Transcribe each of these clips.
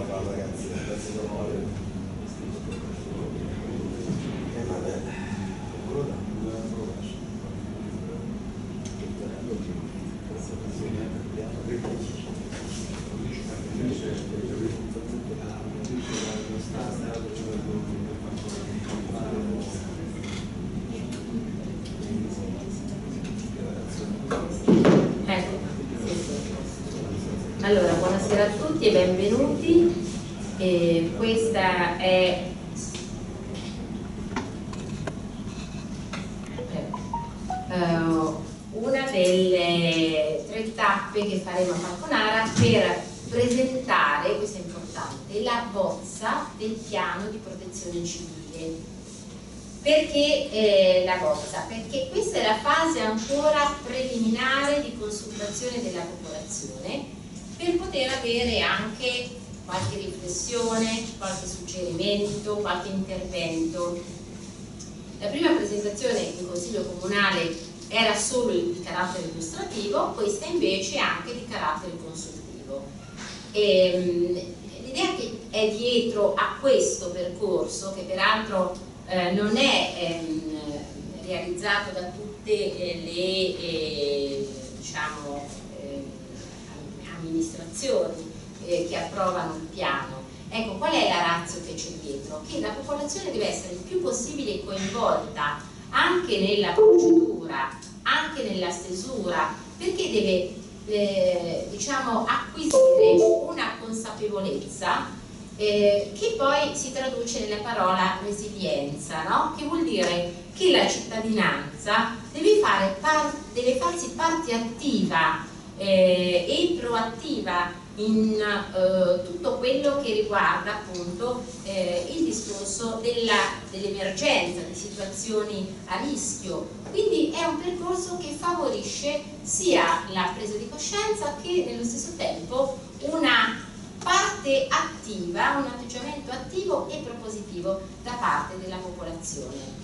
ragazzi, vabbè, allora, buonasera a tutti e benvenuti. Questa è una delle 3 tappe che faremo a Falconara per presentare, questo è importante, la bozza del piano di protezione civile. Perché la bozza? Perché questa è la fase ancora preliminare di consultazione della popolazione, per poter avere anche qualche riflessione, qualche suggerimento, qualche intervento. La prima presentazione in Consiglio Comunale era solo di carattere illustrativo, questa invece è anche di carattere consultivo. L'idea che è dietro a questo percorso, che peraltro non è realizzato da tutte le diciamo, amministrazioni che approvano il piano. Ecco, qual è la ratio che c'è dietro? Che la popolazione deve essere il più possibile coinvolta anche nella procedura, anche nella stesura, perché deve diciamo, acquisire una consapevolezza che poi si traduce nella parola resilienza, no? Che vuol dire che la cittadinanza deve farsi parte attiva e proattiva in tutto quello che riguarda appunto il discorso dell'emergenza, di situazioni a rischio. Quindi è un percorso che favorisce sia la presa di coscienza che nello stesso tempo una parte attiva, un atteggiamento attivo e propositivo da parte della popolazione.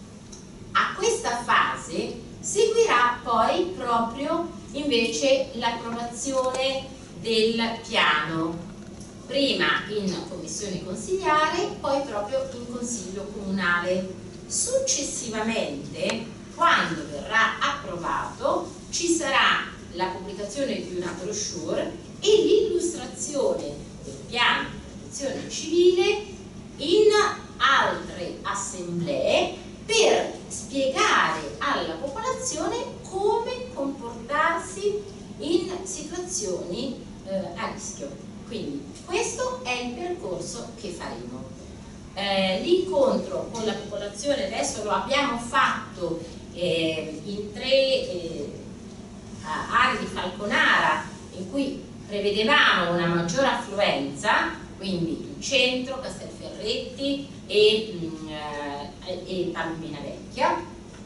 A questa fase seguirà poi proprio invece l'approvazione del piano, prima in commissione consiliare, poi proprio in consiglio comunale. Successivamente, quando verrà approvato, ci sarà la pubblicazione di una brochure e l'illustrazione del piano di protezione civile in altre assemblee per spiegare alla popolazione come comportarsi in situazioni a rischio. Quindi questo è il percorso che faremo. L'incontro con la popolazione adesso lo abbiamo fatto in 3 aree di Falconara, in cui prevedevamo una maggiore affluenza, quindi il centro, Castelferretti e Palombina Vecchia,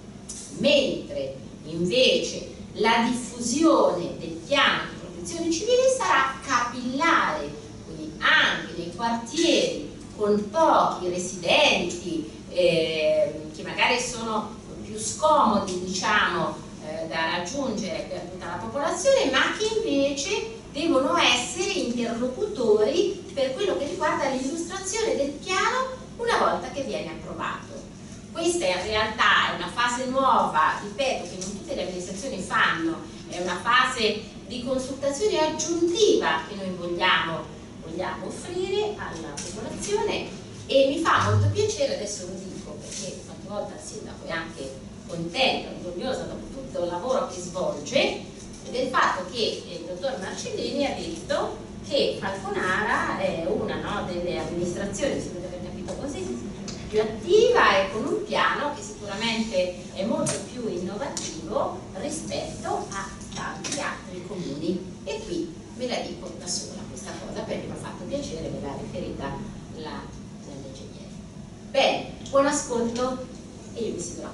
mentre invece la diffusione del piano di protezione civile sarà capillare, quindi anche nei quartieri con pochi residenti che magari sono più scomodi, diciamo, da raggiungere per tutta la popolazione, ma che invece devono essere interlocutori per quello che riguarda l'illustrazione del piano una volta che viene approvato. Questa in realtà è una fase nuova, ripeto, che non tutte le amministrazioni fanno, è una fase di consultazione aggiuntiva che noi vogliamo offrire alla popolazione, e mi fa molto piacere, adesso lo dico perché qualche volta il sindaco è anche contento, orgoglioso dopo tutto il lavoro che svolge, del fatto che il dottor Marcellini ha detto che Falconara è una, no, delle amministrazioni, se avete capito così, più attiva e con un piano che sicuramente è molto più innovativo rispetto a tanti altri comuni. E qui ve la dico da sola questa cosa perché mi ha fatto piacere, me l'ha riferita l'ingegnere. Bene, buon ascolto e io vi seguirò.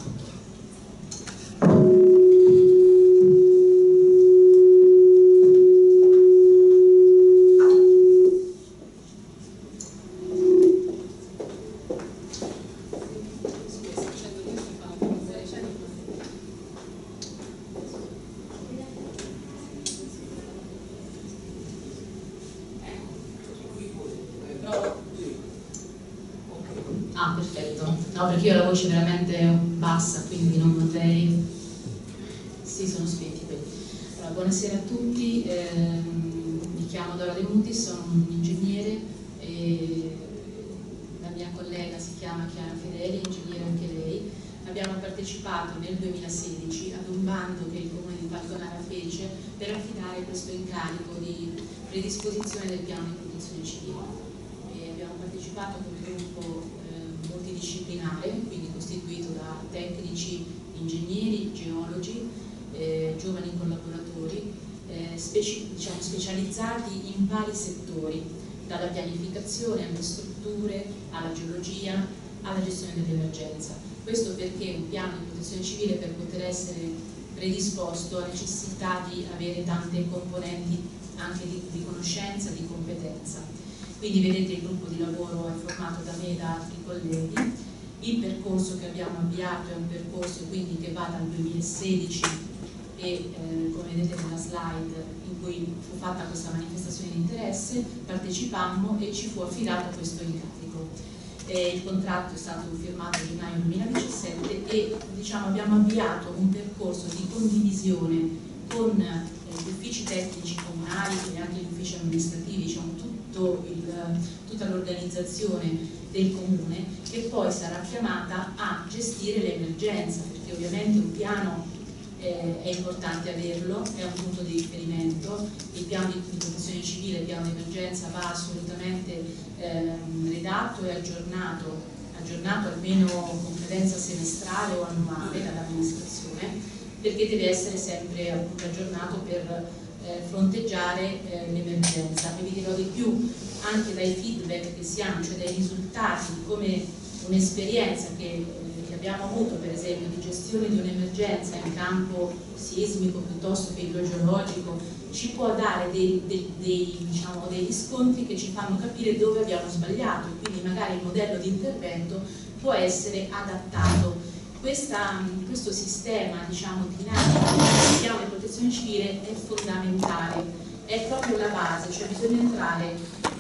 No, perché io ho la voce veramente bassa, quindi non vorrei... Sì, sono spenti quelli. Allora, buonasera a tutti, mi chiamo Dora De Mutis, sono un ingegnere e la mia collega si chiama Chiara Fedeli, ingegnere anche lei. Abbiamo partecipato nel 2016 ad un bando che il Comune di Falconara fece per affidare questo incarico di predisposizione del piano di protezione civile. E abbiamo partecipato come gruppo multidisciplinare, quindi costituito da tecnici, ingegneri, geologi, giovani collaboratori, specializzati in vari settori, dalla pianificazione alle strutture, alla geologia, alla gestione dell'emergenza. Questo perché un piano di protezione civile, per poter essere predisposto, ha necessità di avere tante componenti anche di conoscenza, di competenza. Quindi vedete il gruppo di lavoro è formato da me e da altri colleghi. Il percorso che abbiamo avviato è un percorso quindi che va dal 2016 e come vedete nella slide in cui fu fatta questa manifestazione di interesse, partecipammo e ci fu affidato questo incarico. Il contratto è stato firmato a gennaio 2017 e abbiamo avviato un percorso di condivisione con gli uffici tecnici comunali e anche gli uffici amministrativi, tutta l'organizzazione del comune, che poi sarà chiamata a gestire l'emergenza, perché ovviamente un piano è importante averlo, è un punto di riferimento. Il piano di protezione civile, il piano di emergenza va assolutamente redatto e aggiornato almeno con cadenza semestrale o annuale dall'amministrazione, perché deve essere sempre appunto aggiornato per fronteggiare l'emergenza. E vi dirò di più anche dai feedback che si hanno, cioè dai risultati, come un'esperienza che abbiamo avuto per esempio di gestione di un'emergenza in campo sismico piuttosto che idrogeologico, ci può dare dei riscontri che ci fanno capire dove abbiamo sbagliato, quindi magari il modello di intervento può essere adattato. Questo sistema dinamico di piano di protezione civile è fondamentale, è proprio la base, cioè bisogna entrare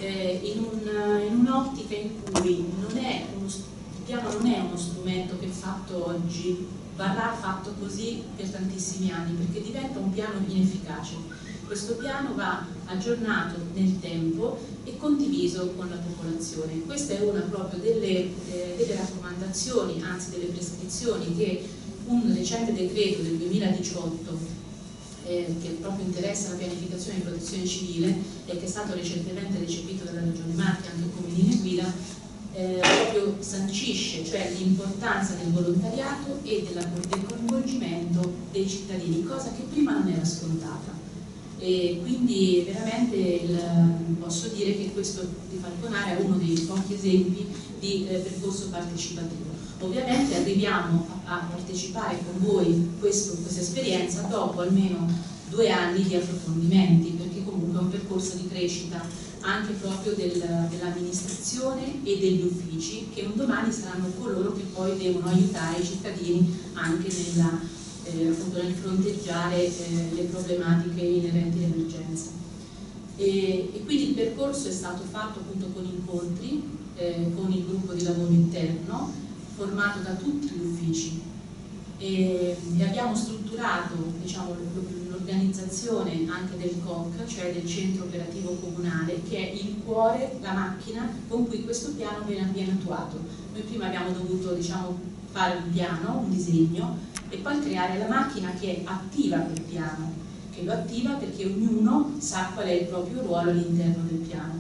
in un'ottica in cui il piano non è uno strumento che fatto oggi varrà fatto così per tantissimi anni, perché diventa un piano inefficace. Questo piano va aggiornato nel tempo e condiviso con la popolazione. Questa è una proprio delle raccomandazioni, anzi delle prescrizioni che un recente decreto del 2018 che proprio interessa la pianificazione di protezione civile e che è stato recentemente recepito dalla Regione Marche anche come linee guida, proprio sancisce, cioè l'importanza del volontariato e del coinvolgimento dei cittadini, cosa che prima non era scontata. E quindi veramente posso dire che questo di Falconara è uno dei pochi esempi di percorso partecipativo. Ovviamente arriviamo a partecipare con voi questa esperienza dopo almeno 2 anni di approfondimenti, perché comunque è un percorso di crescita anche proprio dell'amministrazione e degli uffici, che un domani saranno coloro che poi devono aiutare i cittadini anche nel fronteggiare le problematiche inerenti all'emergenza. E quindi il percorso è stato fatto appunto con incontri con il gruppo di lavoro interno formato da tutti gli uffici e abbiamo strutturato l'organizzazione anche del COC, cioè del centro operativo comunale, che è il cuore, la macchina con cui questo piano viene attuato. Noi prima abbiamo dovuto fare un piano, un disegno, e poi creare la macchina che attiva quel piano, che lo attiva perché ognuno sa qual è il proprio ruolo all'interno del piano.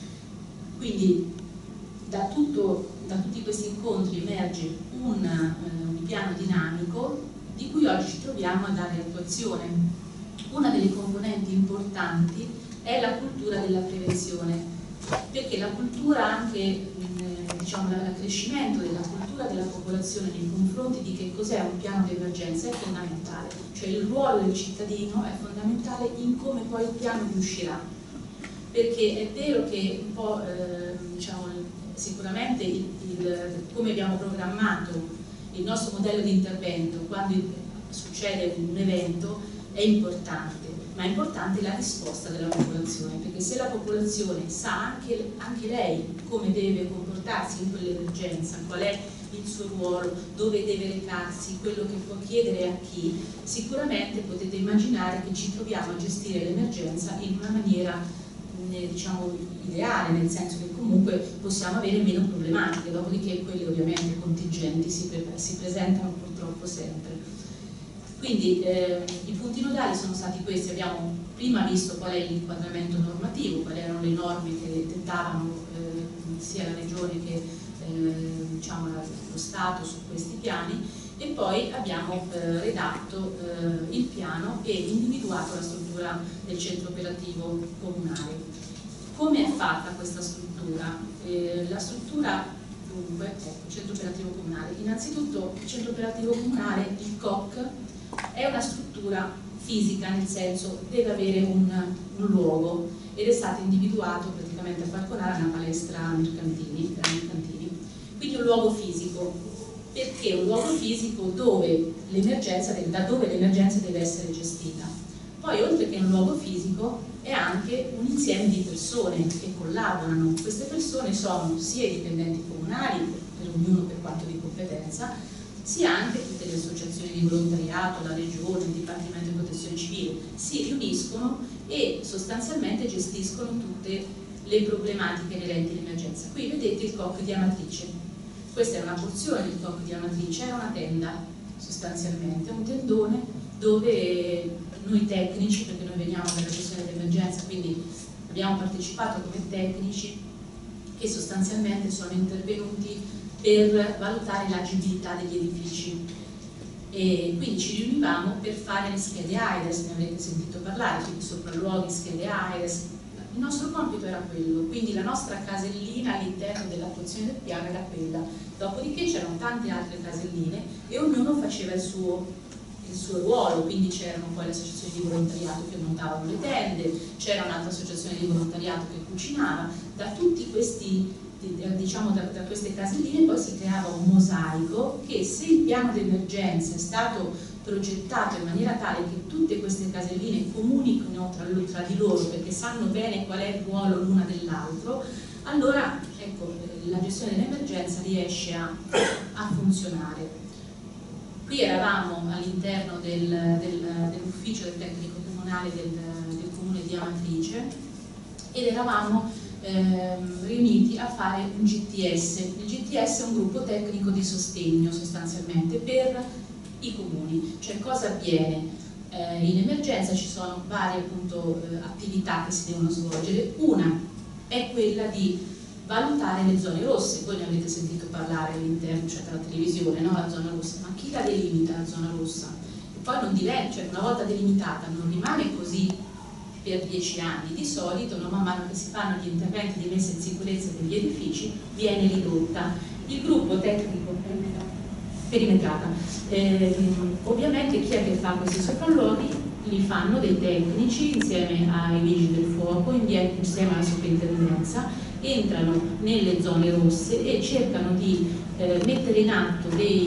Quindi da tutti questi incontri emerge un piano dinamico di cui oggi ci troviamo a dare attuazione. Una delle componenti importanti è la cultura della prevenzione, perché la cultura anche l'accrescimento della cultura della popolazione nei confronti di che cos'è un piano di emergenza è fondamentale, cioè il ruolo del cittadino è fondamentale in come poi il piano riuscirà, perché è vero che un po' sicuramente come abbiamo programmato il nostro modello di intervento quando succede un evento è importante, ma è importante la risposta della popolazione, perché se la popolazione sa anche lei come deve comportarsi in quell'emergenza, qual è il suo ruolo, dove deve recarsi, quello che può chiedere a chi, sicuramente potete immaginare che ci troviamo a gestire l'emergenza in una maniera diciamo ideale, nel senso che comunque possiamo avere meno problematiche, dopodiché quelle ovviamente contingenti si presentano purtroppo sempre. Quindi i punti nodali sono stati questi: abbiamo prima visto qual è l'inquadramento normativo, quali erano le norme che dettavano sia la Regione che diciamo, lo Stato su questi piani, e poi abbiamo redatto il piano e individuato la struttura del centro operativo comunale. Come è fatta questa struttura? La struttura, dunque, il centro operativo comunale. Innanzitutto il centro operativo comunale, il COC, è una struttura fisica, nel senso deve avere un luogo, ed è stato individuato praticamente a Falconara una palestra mercantili, quindi un luogo fisico. Perché un luogo fisico dove da dove l'emergenza deve essere gestita. Poi oltre che un luogo fisico è anche un insieme di persone che collaborano. Queste persone sono sia i dipendenti comunali, per ognuno per quanto di competenza, sia anche tutte le associazioni di volontariato, la Regione, il Dipartimento di Protezione Civile, si riuniscono e sostanzialmente gestiscono tutte le problematiche inerenti all'emergenza. Qui vedete il COC di Amatrice. Questa è una porzione del COC di Amatrice, era una tenda sostanzialmente, un tendone dove noi tecnici, perché noi veniamo dalla gestione dell'emergenza, quindi abbiamo partecipato come tecnici che sostanzialmente sono intervenuti per valutare l'agibilità degli edifici, e quindi ci riunivamo per fare le schede AIRES, ne avrete sentito parlare, quindi sopralluoghi, schede AIRES. Il nostro compito era quello, quindi la nostra casellina all'interno dell'attuazione del piano era quella. Dopodiché c'erano tante altre caselline e ognuno faceva il suo ruolo, quindi c'erano poi le associazioni di volontariato che montavano le tende, c'era un'altra associazione di volontariato che cucinava. Da tutti questi, diciamo da queste caselline poi si creava un mosaico che, se il piano d'emergenza è stato progettato in maniera tale che tutte queste caselline comunichino tra di loro, perché sanno bene qual è il ruolo l'una dell'altro, allora ecco, la gestione dell'emergenza riesce a funzionare. Qui eravamo all'interno dell'ufficio del tecnico comunale del comune di Amatrice ed eravamo riuniti a fare un GTS. Il GTS è un gruppo tecnico di sostegno sostanzialmente per i comuni. Cioè, cosa avviene? In emergenza ci sono varie appunto attività che si devono svolgere. Una è quella di valutare le zone rosse. Voi ne avete sentito parlare all'interno, cioè dalla televisione, no? La zona rossa, ma chi la delimita la zona rossa? E poi non diventa, cioè una volta delimitata non rimane così per 10 anni. Di solito, no, man mano che si fanno gli interventi di messa in sicurezza degli edifici, viene ridotta. Il gruppo tecnico perimetrata. Ovviamente chi è che fa questi sopralluoghi? Li fanno dei tecnici insieme ai vigili del fuoco, insieme alla soprintendenza, entrano nelle zone rosse e cercano di mettere in atto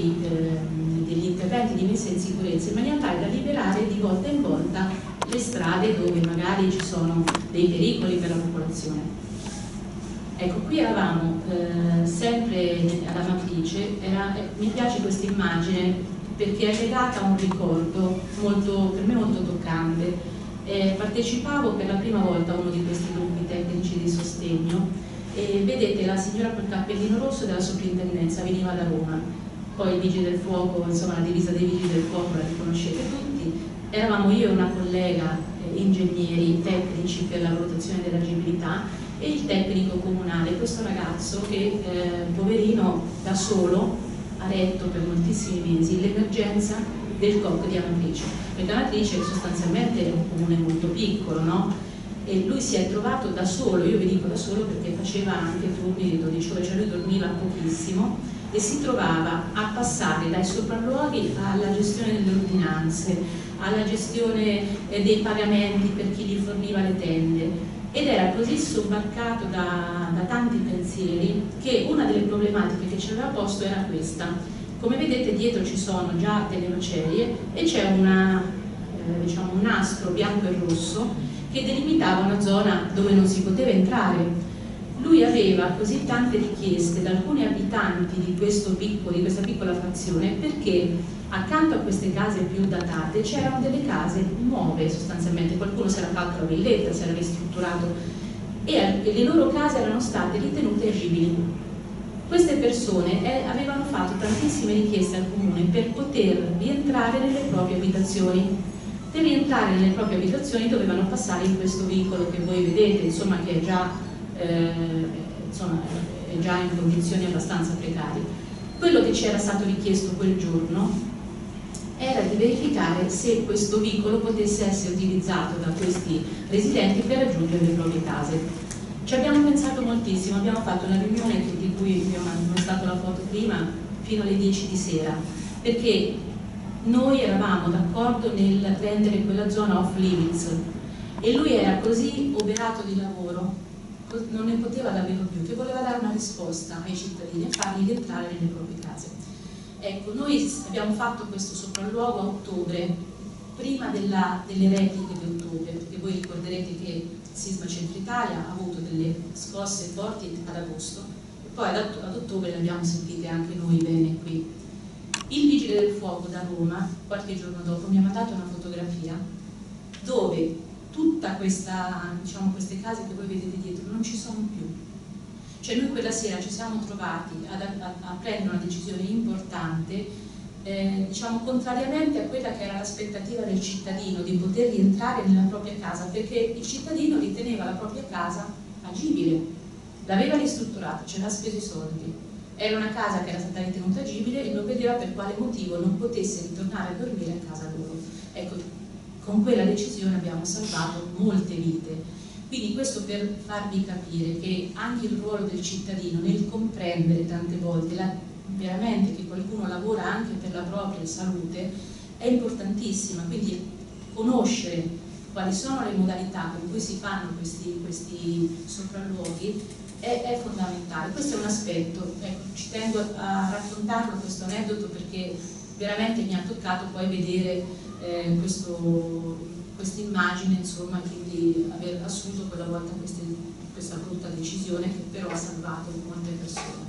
degli interventi di messa in sicurezza in maniera tale da liberare di volta in volta le strade dove magari ci sono dei pericoli per la popolazione. Ecco, qui eravamo sempre ad Amatrice. Mi piace questa immagine perché è legata a un ricordo per me molto toccante. Partecipavo per la prima volta a uno di questi gruppi tecnici di sostegno e vedete la signora col cappellino rosso della soprintendenza veniva da Roma, poi i vigili del fuoco, insomma la divisa dei vigili del fuoco la riconoscete tutti. Eravamo io e una collega ingegneri tecnici per la valutazione dell'agibilità e il tecnico comunale, questo ragazzo che poverino da solo ha retto per moltissimi mesi l'emergenza del COC di Amatrice, perché Amatrice sostanzialmente è un comune molto piccolo, no? E lui si è trovato da solo, io vi dico da solo perché faceva anche turni di 12 ore, cioè lui dormiva pochissimo e si trovava a passare dai sopralluoghi alla gestione delle ordinanze, alla gestione dei pagamenti per chi gli forniva le tende, ed era così sobbarcato da tanti pensieri che una delle problematiche che ci aveva posto era questa. Come vedete dietro ci sono già delle macerie e c'è diciamo un nastro bianco e rosso che delimitava una zona dove non si poteva entrare. lui aveva così tante richieste da alcuni abitanti di questa piccola frazione, perché accanto a queste case più datate c'erano delle case nuove sostanzialmente, qualcuno si era fatto la villetta, si era ristrutturato e le loro case erano state ritenute agibili. Queste persone avevano fatto tantissime richieste al comune per poter rientrare nelle proprie abitazioni. Per rientrare nelle proprie abitazioni dovevano passare in questo vicolo che voi vedete, insomma, che è già in condizioni abbastanza precarie. Quello che ci era stato richiesto quel giorno era di verificare se questo vicolo potesse essere utilizzato da questi residenti per raggiungere le proprie case. Ci abbiamo pensato moltissimo, abbiamo fatto una riunione di cui vi ho mostrato la foto prima, fino alle 10 di sera, perché noi eravamo d'accordo nel rendere quella zona off limits e lui era così oberato di lavoro, non ne poteva davvero più, che voleva dare una risposta ai cittadini e farli rientrare nelle proprie case. Ecco, noi abbiamo fatto questo sopralluogo a ottobre, prima delle repliche di ottobre, perché voi ricorderete che il sisma Centro Italia ha avuto delle scosse forti ad agosto e poi ad ottobre le abbiamo sentite anche noi bene qui. Il vigile del fuoco da Roma, qualche giorno dopo, mi ha mandato una fotografia dove tutta questa, diciamo, queste case che voi vedete dietro non ci sono più. Cioè noi quella sera ci siamo trovati a prendere una decisione importante, diciamo contrariamente a quella che era l'aspettativa del cittadino di poter rientrare nella propria casa, perché il cittadino riteneva la propria casa agibile, l'aveva ristrutturata, ce l'ha speso i soldi, era una casa che era stata ritenuta agibile e non vedeva per quale motivo non potesse ritornare a dormire a casa loro. Ecco, con quella decisione abbiamo salvato molte vite. Quindi questo per farvi capire che anche il ruolo del cittadino nel comprendere tante volte veramente che qualcuno lavora anche per la propria salute è importantissima, quindi conoscere quali sono le modalità con cui si fanno questi sopralluoghi è fondamentale. Questo è un aspetto, ecco, ci tengo a raccontarlo questo aneddoto perché veramente mi ha toccato poi vedere questa immagine, insomma, quindi aver assunto quella volta questa brutta decisione che però ha salvato molte persone.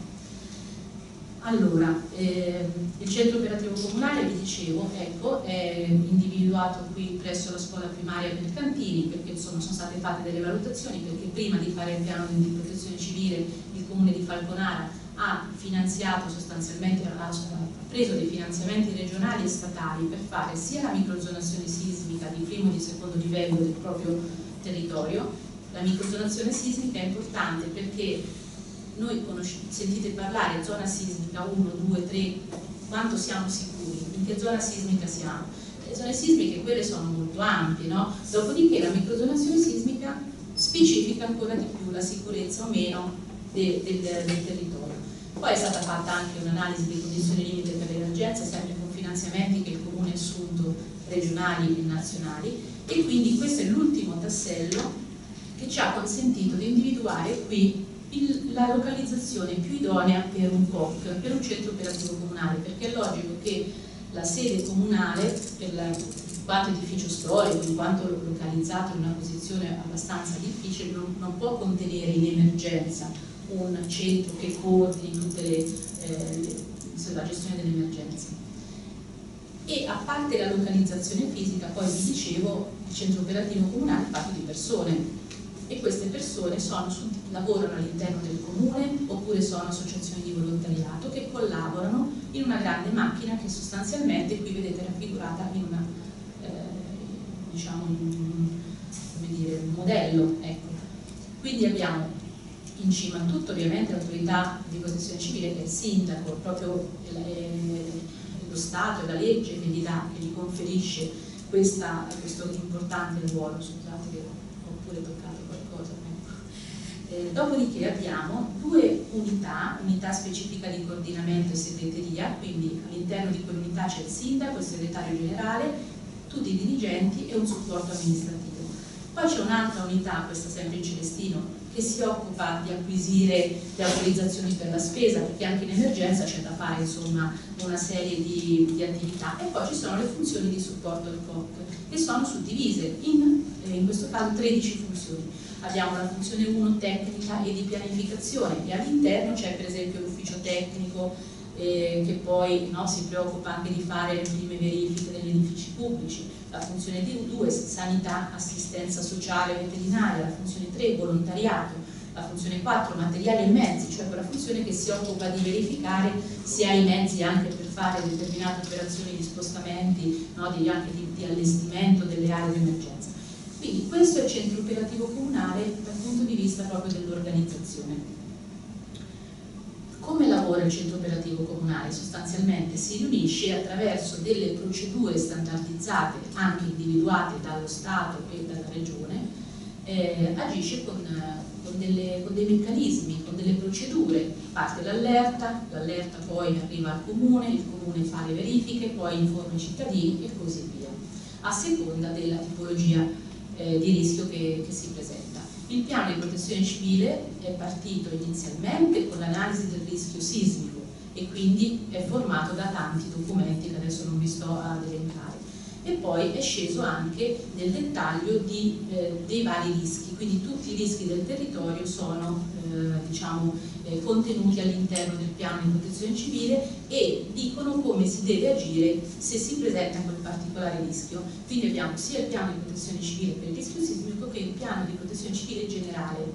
Allora, il centro operativo comunale, vi dicevo, ecco, è individuato qui presso la scuola primaria Mercantini, perché insomma sono state fatte delle valutazioni, perché prima di fare il piano di protezione civile il comune di Falconara ha finanziato sostanzialmente, ha preso dei finanziamenti regionali e statali per fare sia la microzonazione sismica di primo e di secondo livello del proprio territorio. La microzonazione sismica è importante perché noi sentite parlare zona sismica 1, 2, 3, quanto siamo sicuri, in che zona sismica siamo? Le zone sismiche quelle sono molto ampie, no? Dopodiché la microzonazione sismica specifica ancora di più la sicurezza o meno del territorio. Poi è stata fatta anche un'analisi delle condizioni limite per l'emergenza, sempre con finanziamenti che il Comune ha assunto regionali e nazionali, e quindi questo è l'ultimo tassello che ci ha consentito di individuare qui la localizzazione più idonea per un COC, per un centro operativo comunale, perché è logico che la sede comunale, in quanto edificio storico, in quanto localizzato in una posizione abbastanza difficile, non può contenere in emergenza un centro che coordini tutte la gestione delle emergenze. E a parte la localizzazione fisica, poi vi dicevo, il centro operativo comunale è fatto di persone, e queste persone lavorano all'interno del comune oppure sono associazioni di volontariato che collaborano in una grande macchina che sostanzialmente qui vedete raffigurata in una diciamo come dire, un modello, ecco. Quindi abbiamo in cima a tutto ovviamente l'autorità di protezione civile che è il sindaco, proprio lo Stato e la legge che gli conferisce questo importante ruolo. Scusate che ho pure toccato qualcosa. Dopodiché abbiamo due unità specifica di coordinamento e segreteria, quindi all'interno di quell'unità c'è il sindaco, il segretario generale, tutti i dirigenti e un supporto amministrativo. Poi c'è un'altra unità, questa sempre in celestino, che si occupa di acquisire le autorizzazioni per la spesa, perché anche in emergenza c'è da fare insomma una serie di attività. E poi ci sono le funzioni di supporto al COC, che sono suddivise in questo caso 13 funzioni. Abbiamo la funzione 1 tecnica e di pianificazione, e all'interno c'è per esempio l'ufficio tecnico che poi si preoccupa anche di fare le prime verifiche degli edifici pubblici, la funzione 2 sanità, assistenza sociale e veterinaria, la funzione 3 volontariato, la funzione 4 materiali e mezzi, cioè quella funzione che si occupa di verificare se ha i mezzi anche per fare determinate operazioni di spostamenti, anche di allestimento delle aree di emergenza. Quindi questo è il centro operativo comunale dal punto di vista proprio dell'organizzazione. Come lavora il centro operativo comunale? Sostanzialmente si riunisce attraverso delle procedure standardizzate, anche individuate dallo Stato e dalla Regione, agisce con dei meccanismi, con delle procedure. Parte l'allerta poi arriva al comune, il comune fa le verifiche, poi informa i cittadini e così via, a seconda della tipologia di rischio che si presenta. Il piano di protezione civile è partito inizialmente con l'analisi del rischio sismico e quindi è formato da tanti documenti che adesso non vi sto ad elencare, e poi è sceso anche nel dettaglio dei vari rischi, quindi tutti i rischi del territorio sono contenuti all'interno del piano di protezione civile e dicono come si deve agire se si presenta quel particolare rischio. Quindi abbiamo sia il piano di protezione civile per il rischio sismico che il piano di protezione civile generale.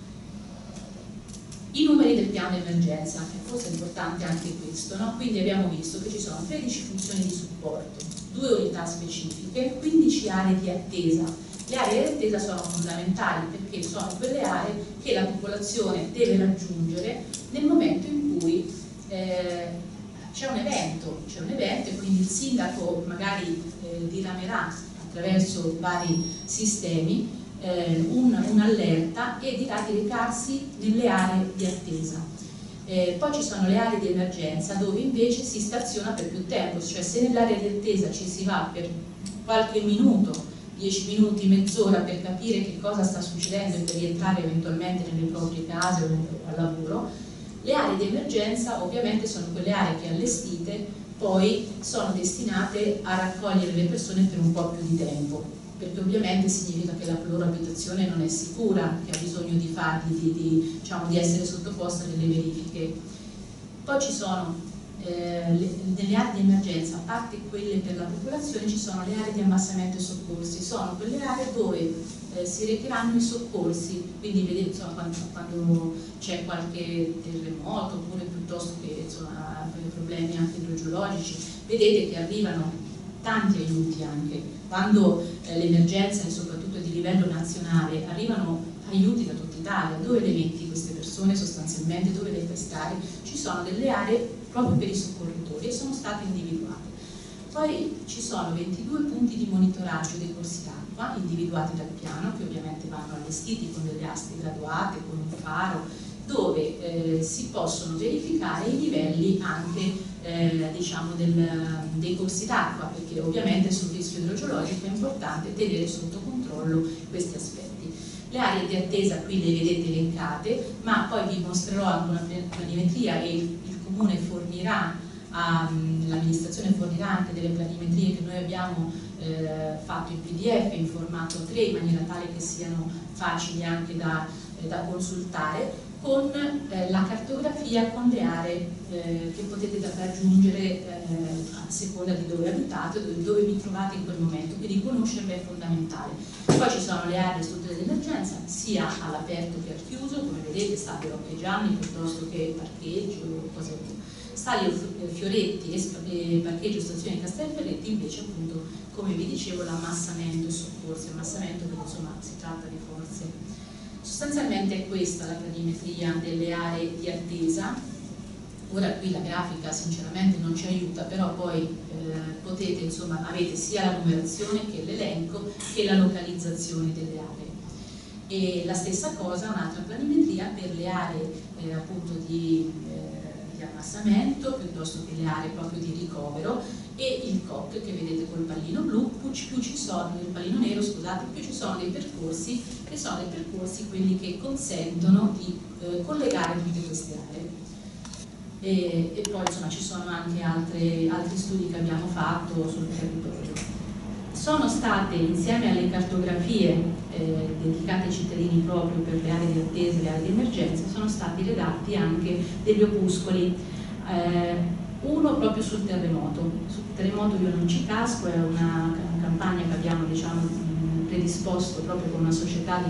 I numeri del piano di emergenza, che forse è importante anche questo, quindi abbiamo visto che ci sono 13 funzioni di supporto, 2 unità specifiche, 15 aree di attesa. Le aree di attesa sono fondamentali perché sono quelle aree che la popolazione deve raggiungere nel momento in cui c'è un evento e quindi il sindaco magari diramerà attraverso vari sistemi un'allerta e dirà di recarsi nelle aree di attesa. Poi ci sono le aree di emergenza dove invece si staziona per più tempo, cioè se nell'area di attesa ci si va per qualche minuto, 10 minuti, mezz'ora per capire che cosa sta succedendo e per rientrare eventualmente nelle proprie case o al lavoro, le aree di emergenza ovviamente sono quelle aree che allestite poi sono destinate a raccogliere le persone per un po' più di tempo, perché ovviamente significa che la loro abitazione non è sicura, che ha bisogno di essere sottoposta a delle verifiche. Poi ci sono nelle aree di emergenza, a parte quelle per la popolazione, ci sono le aree di ammazzamento e soccorsi, sono quelle aree dove si recheranno i soccorsi, quindi vedete quando c'è qualche terremoto oppure piuttosto che problemi anche idrogeologici, vedete che arrivano tanti aiuti anche, quando l'emergenza e soprattutto di livello nazionale arrivano aiuti da tutta Italia, dove le metti queste persone sostanzialmente, dove le fai stare? Ci sono delle aree proprio per i soccorritori e sono state individuate. Poi ci sono 22 punti di monitoraggio dei corsi d'acqua individuati dal piano, che ovviamente vanno allestiti con delle aste graduate, con un faro, dove si possono verificare i livelli anche dei corsi d'acqua, perché ovviamente sul rischio idrogeologico è importante tenere sotto controllo questi aspetti. Le aree di attesa qui le vedete elencate, ma poi vi mostrerò anche una planimetria e il comune fornirà, l'amministrazione fornirà anche delle planimetrie che noi abbiamo fatto in PDF in formato 3 in maniera tale che siano facili anche da consultare, con la cartografia con le aree che potete raggiungere a seconda di dove abitate o dove vi trovate in quel momento, quindi conoscerle è fondamentale. Poi ci sono le aree strutture d'emergenza sia all'aperto che al chiuso, come vedete stadio Rocche Gianni piuttosto che parcheggio o cose così. Stadio Fioretti e parcheggio stazione Castelferretti invece appunto, come vi dicevo, l'ammassamento e soccorsi, ammassamento che insomma si tratta di forze. Sostanzialmente è questa la planimetria delle aree di attesa. Ora qui la grafica sinceramente non ci aiuta, però poi potete, insomma, avete sia la numerazione che l'elenco che la localizzazione delle aree. E la stessa cosa, un'altra planimetria per le aree appunto di ammassamento piuttosto che le aree proprio di ricovero, e il COC che vedete col pallino blu più ci sono, del pallino nero, scusate, più ci sono dei percorsi che sono dei percorsi quelli che consentono di collegare tutte queste aree. E poi insomma ci sono anche altri studi che abbiamo fatto sul territorio. Sono state, insieme alle cartografie dedicate ai cittadini proprio per le aree di attesa e le aree di emergenza, sono stati redatti anche degli opuscoli, uno proprio sul terremoto. Sul terremoto io non ci casco, è una campagna che abbiamo, diciamo, predisposto proprio con una società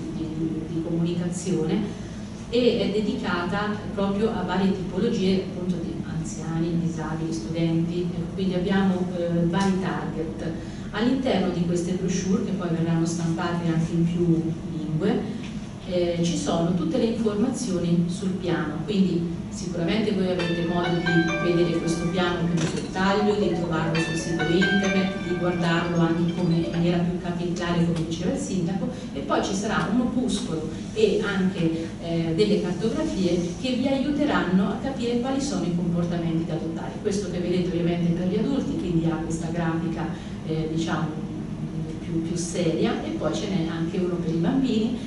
di comunicazione, e è dedicata proprio a varie tipologie, appunto, di anziani, disabili, studenti, quindi abbiamo vari target. All'interno di queste brochure, che poi verranno stampate anche in più lingue, ci sono tutte le informazioni sul piano, quindi sicuramente voi avrete modo di vedere questo piano più nel dettaglio, di trovarlo sul sito internet, di guardarlo anche in maniera più capillare, come diceva il sindaco, e poi ci sarà un opuscolo e anche delle cartografie che vi aiuteranno a capire quali sono i comportamenti da adottare. Questo che vedete ovviamente per gli adulti, quindi ha questa grafica diciamo più seria, e poi ce n'è anche uno per i bambini,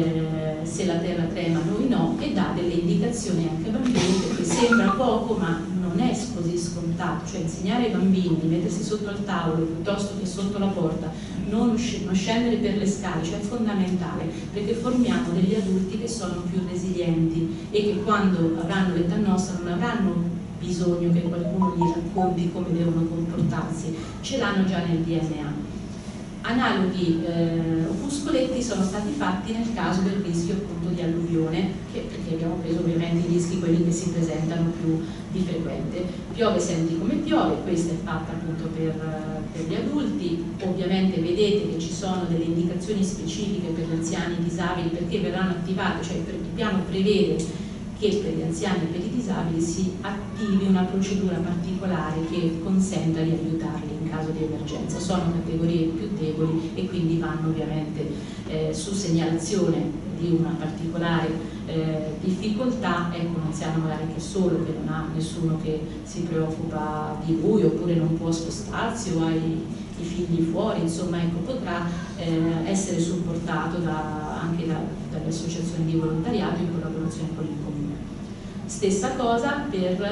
se la terra trema noi no, e dà delle indicazioni anche ai bambini, perché sembra poco ma non è così scontato, cioè insegnare ai bambini di mettersi sotto al tavolo piuttosto che sotto la porta, non scendere per le scale, cioè è fondamentale, perché formiamo degli adulti che sono più resilienti e che quando avranno l'età nostra non avranno bisogno che qualcuno gli racconti come devono comportarsi, ce l'hanno già nel DNA. Analoghi opuscoletti sono stati fatti nel caso del rischio appunto di alluvione, perché abbiamo preso ovviamente i rischi quelli che si presentano più di frequente. Piove senti come piove, questa è fatta appunto per gli adulti. Ovviamente vedete che ci sono delle indicazioni specifiche per gli anziani disabili, perché verranno attivate, cioè il piano prevede che per gli anziani e per i disabili si attivi una procedura particolare che consenta di aiutarli in caso di emergenza. Sono categorie più deboli e quindi vanno ovviamente su segnalazione di una particolare difficoltà, ecco, un anziano magari che è solo, che non ha nessuno che si preoccupa di lui, oppure non può spostarsi o ha i figli fuori, insomma, ecco, potrà essere supportato anche dalle associazioni di volontariato in collaborazione con il comune. Stessa cosa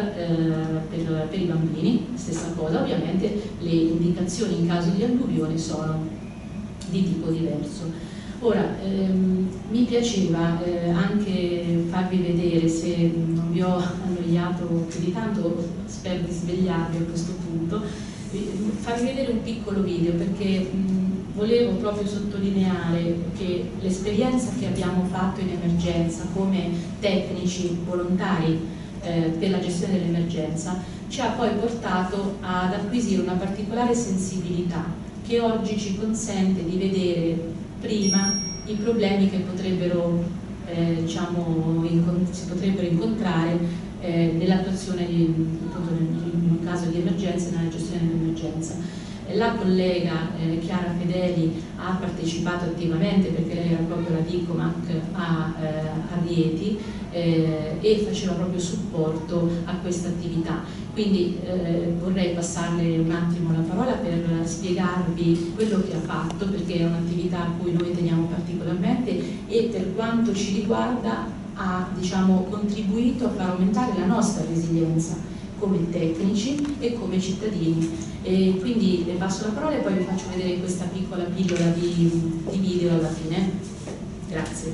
per i bambini, stessa cosa, ovviamente le indicazioni in caso di alluvione sono di tipo diverso. Ora, mi piaceva anche farvi vedere, se non vi ho annoiato più di tanto, spero di svegliarvi a questo punto, farvi vedere un piccolo video, perché volevo proprio sottolineare che l'esperienza che abbiamo fatto in emergenza come tecnici volontari per la gestione dell'emergenza ci ha poi portato ad acquisire una particolare sensibilità che oggi ci consente di vedere prima i problemi che potrebbero, diciamo, si potrebbero incontrare nell'attuazione in un caso di emergenza e nella gestione dell'emergenza. La collega Chiara Fedeli ha partecipato attivamente, perché lei era proprio la DICOMAC a Rieti e faceva proprio supporto a questa attività. Quindi vorrei passarle un attimo la parola per spiegarvi quello che ha fatto, perché è un'attività a cui noi teniamo particolarmente e per quanto ci riguarda ha, diciamo, contribuito a far aumentare la nostra resilienza come tecnici e come cittadini. E quindi le passo la parola e poi vi faccio vedere questa piccola pillola di video alla fine. Grazie.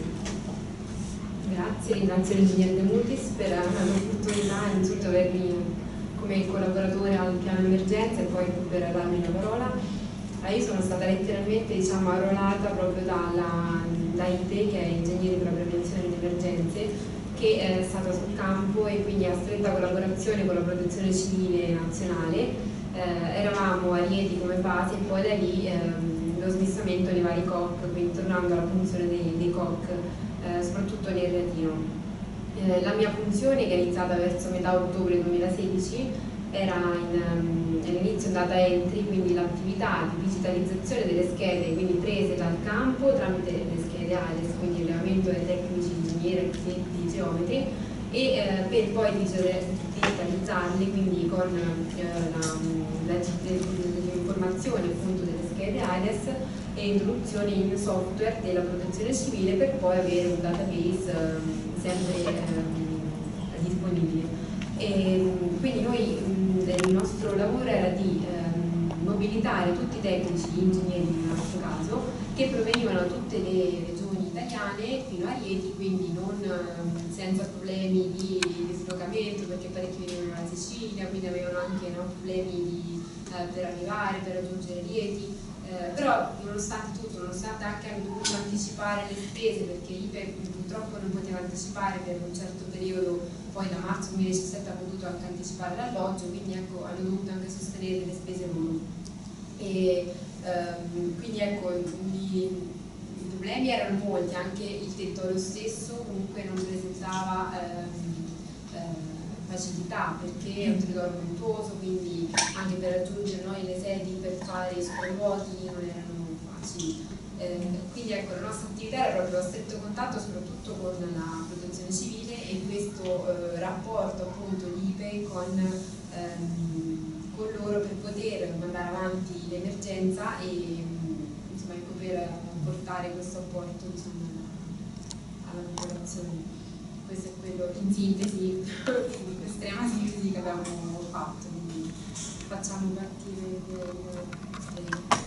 Grazie, ringrazio l'ingegner De Mutis per l'opportunità innanzitutto di avermi come collaboratore al piano emergenza e poi per darmi la parola. Io sono stata letteralmente, diciamo, arruolata proprio da ITE, che è Ingegneri per la Prevenzione delle Emergenze, che è stata sul campo e quindi a stretta collaborazione con la Protezione Civile Nazionale. Eravamo a Rieti come base e poi da lì lo smistamento nei vari COC, quindi tornando alla funzione dei COC, soprattutto nel Retino. La mia funzione, che è iniziata verso metà ottobre 2016, era all'inizio data entry, quindi l'attività di digitalizzazione delle schede, quindi prese dal campo tramite le schede ALES, quindi il rilevamento dei tecnici, ingegneri, architetti, geometri, e per poi digitalizzarli, quindi con le informazioni appunto delle SIDES e introduzione in software della protezione civile per poi avere un database sempre disponibile. E quindi noi il nostro lavoro era di mobilitare tutti i tecnici, gli ingegneri nel nostro caso, che provenivano da tutte le regioni italiane fino a Rieti, quindi non senza problemi di dislocamento, perché parecchi venivano dalla Sicilia, quindi avevano anche problemi per arrivare, per raggiungere Rieti. Però nonostante tutto, nonostante anche hanno dovuto anticipare le spese, perché IPE purtroppo non poteva anticipare per un certo periodo, poi da marzo 2017 ha potuto anche anticipare l'alloggio, quindi ecco, hanno dovuto anche sostenere le spese loro. E quindi ecco, i problemi erano molti, anche il territorio stesso comunque non presentava facilità, perché è un territorio montuoso, quindi anche per raggiungere noi le sedi per fare i sopralluoghi non erano facili. Quindi ecco, la nostra attività era proprio a stretto contatto soprattutto con la protezione civile e questo rapporto appunto di IPE con loro per poter mandare avanti l'emergenza e insomma, ecco, per portare questo apporto, diciamo, alla popolazione. Questo è quello in sintesi, in estrema sintesi che abbiamo fatto, quindi facciamo partire